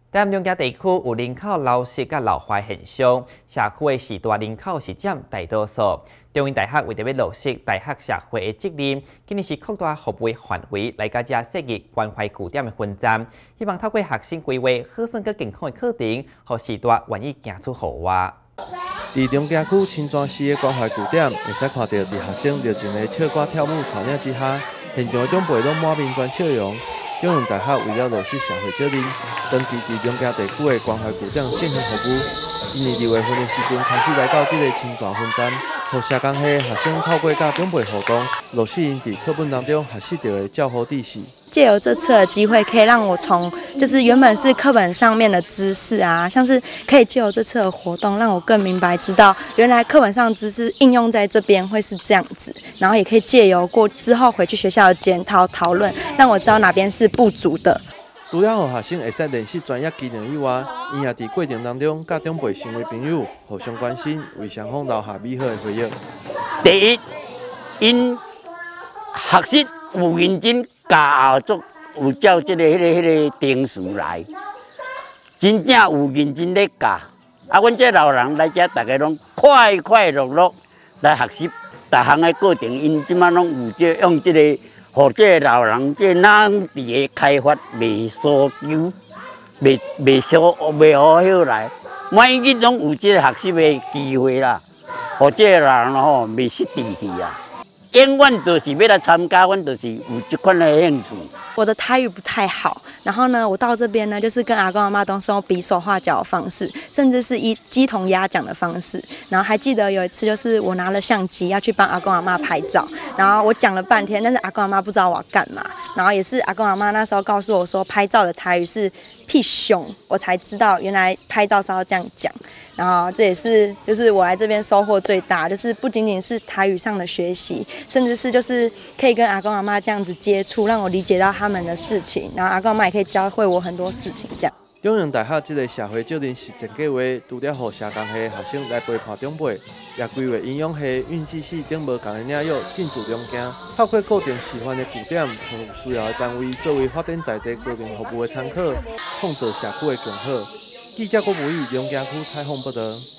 但中家地区有人口流失甲老化现象，社区的时代人口是占大多数。中原大学为着要落实大学社会的责任，今年是扩大服务范围来加设计关怀据点的分站，希望透过学生规划好算佮健康的课程，让时代愿意行出户外。 伫中家区新庄市的关怀据点，会使看到伫学生热情的唱歌跳舞带领之下，现场的长辈拢满面团笑容。中原大学为了落实社会责任，长期伫中家地区的关怀据点进行服务。今年2月份的时阵，开始来到这个新庄分站，让社工系学生透过甲长辈互动，落实因伫课本当中学习到的教学知识。 借由这次的机会，可以让我从就是原本是课本上面的知识啊，像是可以借由这次的活动，让我更明白知道原来课本上的知识应用在这边会是这样子，然后也可以借由过之后回去学校的检讨讨论，让我知道哪边是不足的。 除了让学生会使练习专业技能以外，因也伫过程当中甲长辈成为朋友，互相关心，为双方留下美好的回忆。 第一，因学习有认真。教后足有照迄个定数来，真正有认真咧教。啊，阮这老人来遮，大家拢快快乐乐来学习，逐项的过程，因即摆拢有用这个，互这老人这脑力的开发未所求，未好来。每日拢有这个学习的机会啦，互这老人吼未失志气啊。永远就是要来参加，阮就是有这款的兴趣。 我的台语不太好，然后呢，我到这边呢，就是跟阿公阿妈都是用比手画脚的方式，甚至是以鸡同鸭讲的方式。然后还记得有一次，就是我拿了相机要去帮阿公阿妈拍照，然后我讲了半天，但是阿公阿妈不知道我要干嘛。然后也是阿公阿妈那时候告诉我说，拍照的台语是屁熊，我才知道原来拍照是要这样讲。然后这也是就是我来这边收获最大，就是不仅仅是台语上的学习，甚至是就是可以跟阿公阿妈这样子接触，让我理解到他们的事情，然后阿公阿妈也可以教会我很多事情。这样。 中原大学这个社会责任实践计划，除了让社工系学生来陪伴长辈，也规划营养系、运气系等无同的领域进驻中间，透过固定示范的据点，让有需要的单位作为发展在地高龄服务的参考，创造社区的共好。记者郭武义中家区采访报道。